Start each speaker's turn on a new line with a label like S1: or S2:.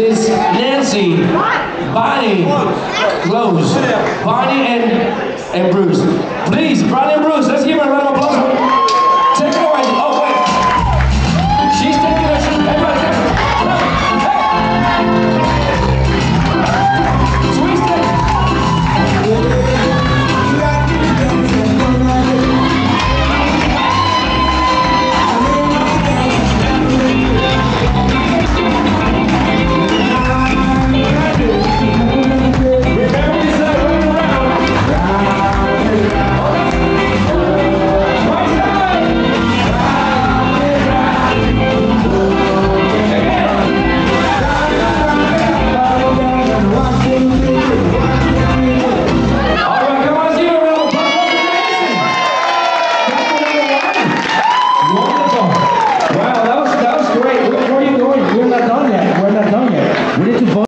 S1: is Nancy, Bonnie, Rose, Bonnie and Bruce. Please, Bonnie and Bruce, let's give her a round of applause. Take it away. Oh, wait. She's taking her shoes. Everybody take it. Hey! Sweet stick. Wow, that was great. Where are you going? We're not done yet. We need to vote.